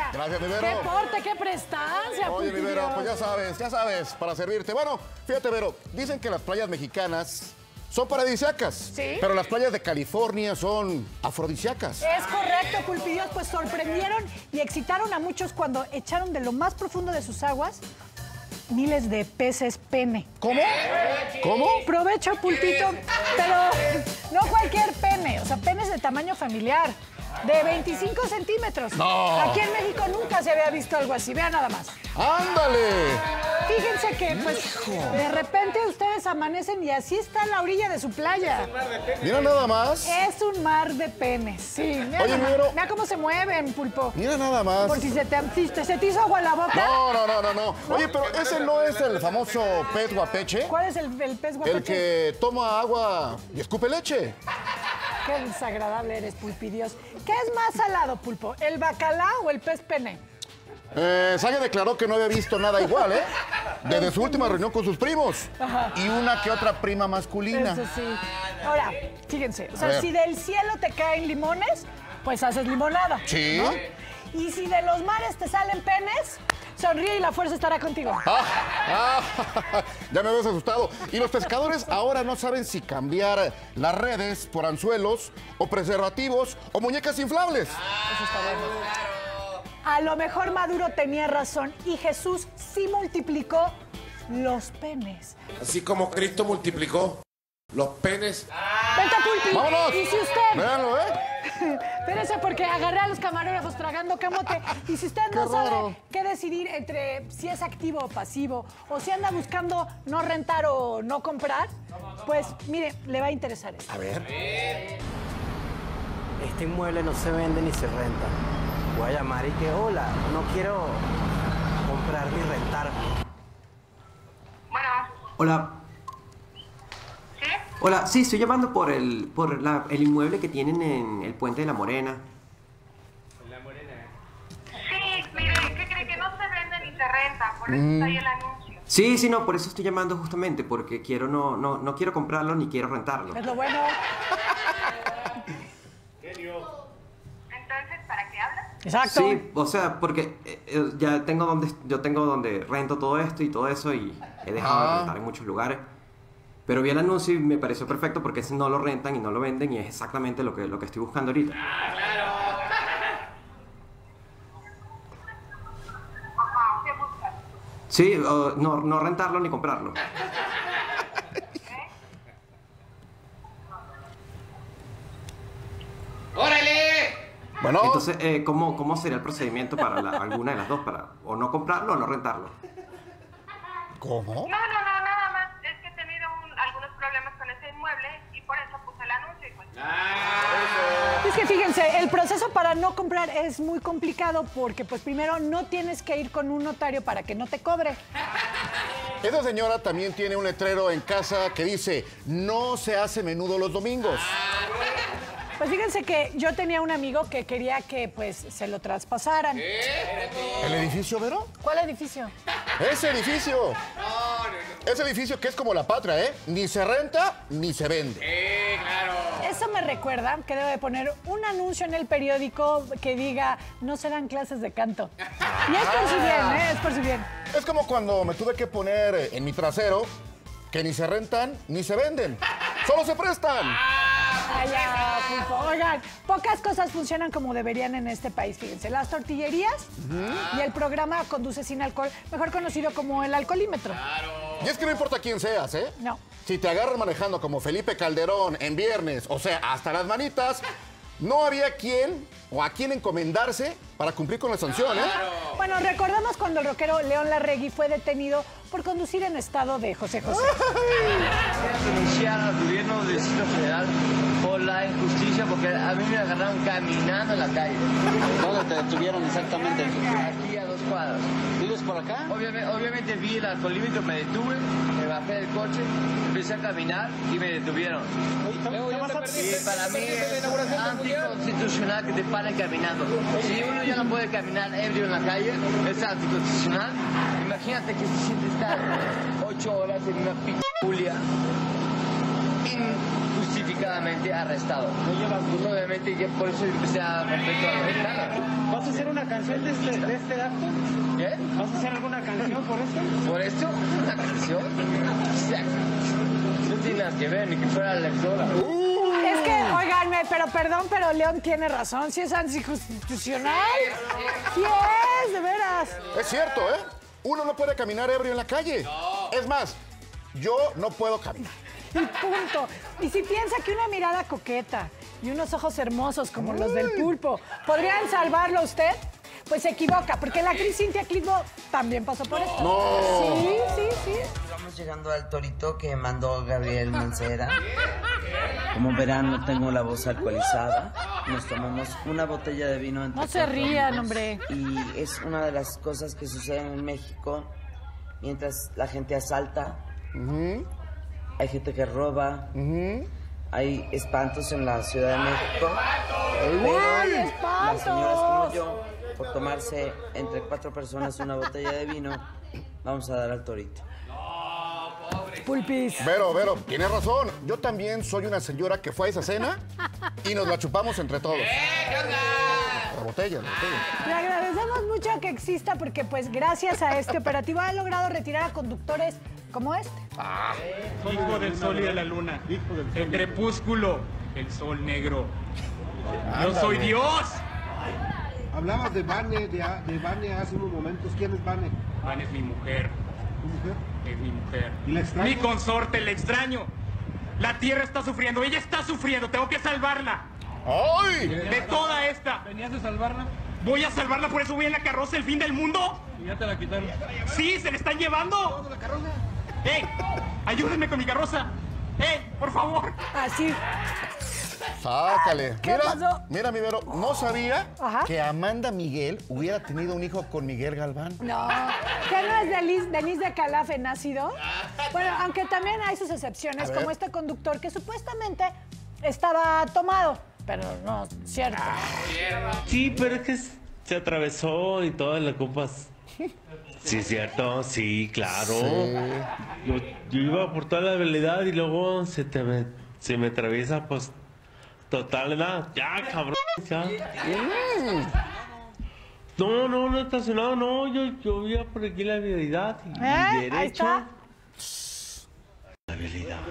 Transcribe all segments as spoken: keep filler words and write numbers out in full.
Gracias, mi Vero. ¡Qué porte, qué prestancia! Oye, mi Vero, pues ya sabes, ya sabes, para servirte. Bueno, fíjate, Vero, dicen que las playas mexicanas son paradisíacas. Sí. Pero las playas de California son afrodisíacas. Es correcto, Pulpillos, pues sorprendieron y excitaron a muchos cuando echaron de lo más profundo de sus aguas miles de peces pene. ¿Cómo? ¿Cómo? Provecho, Pulpito, pero no cualquier pene, o sea, penes de tamaño familiar, de veinticinco centímetros. No. Aquí en México nunca se había visto algo así, vean nada más. ¡Ándale! Fíjense que, pues, de repente ustedes amanecen y así está la orilla de su playa. Mira nada más. Es un mar de penes, sí. Mira, Oye, nada- Vero. mira cómo se mueven, Pulpo. Mira nada más. Por si se te, si te- se te hizo agua en la boca. No, no, no, no, no. Oye, pero ese no es el famoso pez guapeche. ¿Cuál es el, el pez guapeche? El que toma agua y escupe leche. Qué desagradable eres, Pulpidios. ¿Qué es más salado, Pulpo? ¿El bacalao o el pez pene? Eh, Saya declaró que no había visto nada igual, ¿eh? Desde su última reunión con sus primos. Ajá. Y una que otra prima masculina. Eso sí. Ahora, fíjense, o A sea, ver. si del cielo te caen limones, pues haces limonada. Sí. ¿no? Y si de los mares te salen penes, sonríe y la fuerza estará contigo. Ah, ah, ya me habías asustado. Y los pescadores ahora no saben si cambiar las redes por anzuelos o preservativos o muñecas inflables. Eso está bueno. A lo mejor Maduro tenía razón y Jesús sí multiplicó los penes. Así como Cristo multiplicó los penes. Vente, Pulpi. ¡Vámonos! Y si usted... Véanlo, ¿eh? Espérese, porque agarré a los camarógrafos tragando camote. Y si usted no Qué sabe raro. qué decidir entre si es activo o pasivo, o si anda buscando no rentar o no comprar, pues mire, le va a interesar esto. A ver. Este inmueble no se vende ni se renta. Voy a llamar y que, hola, no quiero comprar ni rentar. Bueno, Hola, ¿sí? hola, sí, estoy llamando por el por la- el inmueble que tienen en el Puente de la Morena. Sí, mire, ¿qué cree? Que no se vende ni se renta, por eso está ahí el anuncio. Sí, sí, no, por eso estoy llamando justamente, porque quiero no, no, no quiero comprarlo ni quiero rentarlo. Es lo bueno. Entonces, ¿para qué hablas? Exacto. Sí, o sea, porque eh, eh, ya tengo donde, yo tengo donde rento todo esto y todo eso y he dejado Ah. de rentar en muchos lugares. Pero vi el anuncio y me pareció perfecto porque ese no lo rentan y no lo venden y es exactamente lo que, lo que estoy buscando ahorita. Ajá, ¿qué buscas? Sí, o no, no rentarlo ni comprarlo. Bueno. Entonces, eh, ¿cómo, ¿cómo sería el procedimiento para la- alguna de las dos? Para o no comprarlo o no rentarlo. ¿Cómo? No, no, no, nada más. Es que he tenido un- algunos problemas con ese inmueble y por eso puse el anuncio y pues... Es que fíjense, el proceso para no comprar es muy complicado porque, pues, primero no tienes que ir con un notario para que no te cobre. Esa señora también tiene un letrero en casa que dice, no se hace menudo los domingos. Pues fíjense que yo tenía un amigo que quería que, pues, se lo traspasaran. ¿El edificio, Vero? ¿Cuál edificio? Ese edificio. Ese edificio que es como la patria, ¿eh? Ni se renta, ni se vende. Eso me recuerda que debo de poner un anuncio en el periódico que diga, no se dan clases de canto. Y es por su bien, ¿eh? Es por su bien. Es como cuando me tuve que poner en mi trasero que ni se rentan, ni se venden. ¡Solo se prestan! Ay, ya, Pulpo. Oigan, pocas cosas funcionan como deberían en este país, fíjense. Las tortillerías y el programa Conduce Sin Alcohol, mejor conocido como el alcoholímetro. Y es que no importa quién seas, ¿eh? No. Si te agarran manejando como Felipe Calderón en viernes, o sea, hasta las manitas, no había quien o a quién encomendarse para cumplir con la sanción, ¿eh? Bueno, recordamos cuando el rockero León Larregui fue detenido por conducir en estado de José José. Denunciar al gobierno del Distrito Federal por la injusticia, porque a mí me agarraron caminando en la calle. ¿Dónde te detuvieron exactamente? Aquí a dos cuadras. ¿Vives por acá? Obviamente, obviamente vi el alcoholímetro, me detuve, me bajé del coche, empecé a caminar y me detuvieron. Y para mí es anticonstitucional que te paren caminando. Si uno ya no puede caminar ebrio en la calle, es anticonstitucional. Imagínate que se siente estar ocho horas en una p*** injustificadamente. inmediatamente arrestado. Pues obviamente yo por eso empecé a romper todas las ventanas. ¿Vas a hacer una canción de este, de este acto? ¿Qué? ¿Vas a hacer alguna canción por esto? ¿Por esto? ¿Una canción? No tiene nada que ver, ni que fuera la lectora. Es que, oiganme, pero perdón, pero León tiene razón. Si es anticonstitucional. Sí es, de veras. Es cierto, ¿eh? Uno no puede caminar ebrio en la calle. No. Es más, yo no puedo caminar. Y punto. Y si piensa que una mirada coqueta y unos ojos hermosos como Uy. los del pulpo podrían salvarlo a usted, pues se equivoca, porque la actriz Cintia Clitbo también pasó por esto. No. Sí, sí, sí. Estamos llegando al torito que mandó Gabriel Mancera. Como verán, no tengo la voz alcoholizada. Nos tomamos una botella de vino entre No se rían, hombre. Y es una de las cosas que suceden en México mientras la gente asalta. Uh-huh. Hay gente que roba. Uh-huh. Hay espantos en la Ciudad de México. Pero ¡ay, espantos! Las señoras como yo, por tomarse entre cuatro personas una botella de vino, vamos a dar al torito. Pulpis. Vero, Vero, tienes razón. Yo también soy una señora que fue a esa cena y nos la chupamos entre todos. La botella, la botella. Le agradecemos mucho que exista porque, pues, gracias a este operativo ha logrado retirar a conductores como este. Ah, hijo del sol y de la luna. Hijo del sol. El crepúsculo, el sol negro. Yo soy Dios. Hablabas de Vane, de, de Vane hace unos momentos. ¿Quién es Vane? Vane es mi mujer. ¿Tu mujer? Es mi mujer. ¿Y la extraño? Mi consorte, la extraño. La tierra está sufriendo, ella está sufriendo, tengo que salvarla. ¡Ay! De toda esta. ¿Venías a salvarla? Voy a salvarla, por eso voy en la carroza, el fin del mundo. ¿Y ya te la quitaron? Sí, se le están llevando. ¿La carroza? ¡Ey! Ayúdenme con mi carroza. ¡Ey! Por favor. Así. Sácale. ¿Qué mira, pasó? mira, mi Vero, no sabía Ajá. que Amanda Miguel hubiera tenido un hijo con Miguel Galván. No. ¿Qué no es Denise, Denise de Calaf en nacido? Bueno, aunque también hay sus excepciones, como este conductor que supuestamente estaba tomado, pero no, cierto. Sí, pero es que se atravesó y todas las copas. Sí, cierto, sí, claro. Sí. Yo, yo iba por toda la habilidad y luego se, te me, se me atraviesa, pues, total, nada. Ya, cabrón, ya. Mm. No, no, no estacionado, no. Yo, yo iba por aquí la habilidad y, ¿Eh? y derecho. Ahí está. La habilidad.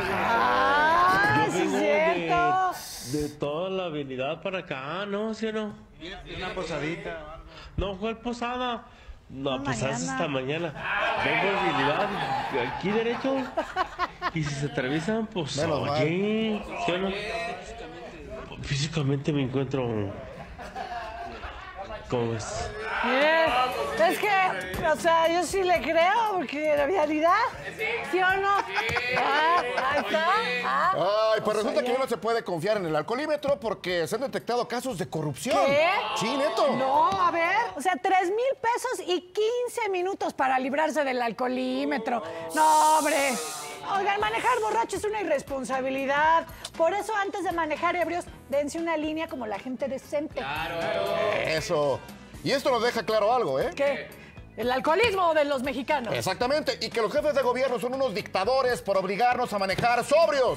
Ah, yo sí, vengo cierto. De, de toda la habilidad para acá, ¿no? ¿Sí o no? Una posadita. No, ¿cuál posada? No, no pues mañana. hasta mañana. Vengo habilidad, aquí derecho. Y si se atraviesan, pues Menos oye, ¿sí o no? Físicamente me encuentro. ¿Cómo es? Mire, es que, o sea, yo sí le creo, porque la realidad, ¿sí o no? Ah, ahí está. Ah. Ay, pues resulta que no se puede confiar en el alcoholímetro porque se han detectado casos de corrupción. ¿Qué? Sí, neto. No, a ver, o sea, tres mil pesos y quince minutos para librarse del alcoholímetro. No, hombre. Oigan, manejar borracho es una irresponsabilidad. Por eso, antes de manejar ebrios, dense una línea como la gente decente. Claro. Eso. Y esto nos deja claro algo, ¿eh? ¿Qué? El alcoholismo de los mexicanos. Exactamente. Y que los jefes de gobierno son unos dictadores por obligarnos a manejar sobrios.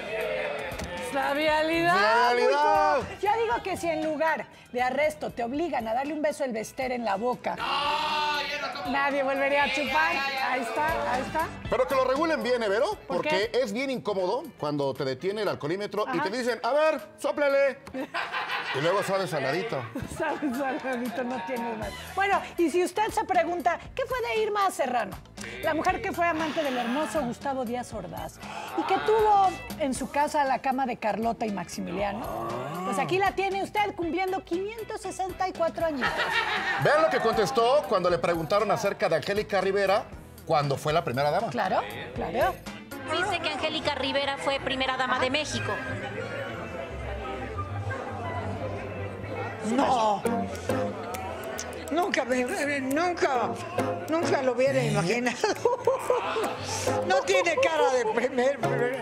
La realidad. La realidad. Pulpo. Yo digo que si en lugar de arresto te obligan a darle un beso el Bester en la boca, no, nadie volvería a chupar. Ahí está, ahí está. Pero que lo regulen bien, ¿eh, Vero? ¿Por Porque qué? es bien incómodo cuando te detiene el alcoholímetro Ajá. y te dicen, a ver, sóplele. Y luego sabes saladito. Sabes, saladito, no tienes más. Bueno, y si usted se pregunta, ¿qué fue de Irma Serrano? La mujer que fue amante del hermoso Gustavo Díaz Ordaz y que tuvo en su casa la cama de Carlota y Maximiliano. Pues aquí la tiene usted cumpliendo quinientos sesenta y cuatro añitos. Vean lo que contestó cuando le preguntaron acerca de Angélica Rivera cuando fue la primera dama. Claro, claro. Dice que Angélica Rivera fue primera dama de México. No. Nunca, me, nunca, nunca lo hubiera imaginado. No tiene cara de primer,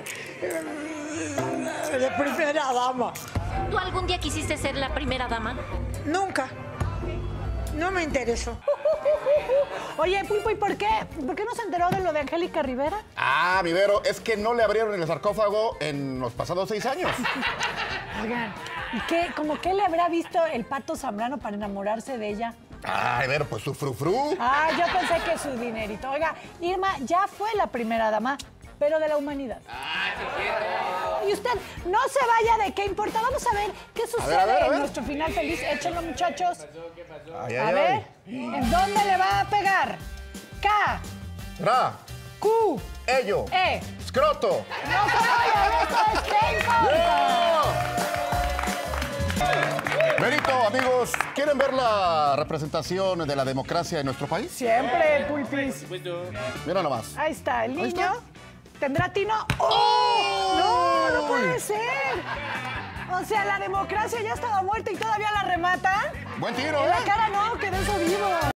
de primera dama. ¿Tú algún día quisiste ser la primera dama? Nunca. No me interesó. Oye, Pulpo, ¿y por qué? ¿Por qué no se enteró de lo de Angélica Rivera? Ah, mi Vero, es que no le abrieron el sarcófago en los pasados seis años. Oigan, ¿y qué? ¿Cómo qué le habrá visto el Pato Zambrano para enamorarse de ella? Ay, Vero, pues su frufru. Ah, yo pensé que su dinerito. Oiga, Irma ya fue la primera dama, pero de la humanidad. Y usted no se vaya de qué importa. Vamos a ver qué sucede a ver, a ver, a ver. en nuestro final feliz. Échenlo, muchachos. Ay, ay, A ay. ver, ¿en dónde le va a pegar? K, Ra, Q, ello, E. escroto. No se vaya, esto es ¿qué importa? Benito, amigos, ¿quieren ver la representación de la democracia en nuestro país? Siempre, Pulpis. Mira nomás. Ahí está, el Ahí niño. está. ¿Tendrá tino? ¡Oh! ¡No, no puede ser! O sea, la democracia ya estaba muerta y todavía la rematan. Buen tiro, En la ¿eh? cara no, que de eso vivo.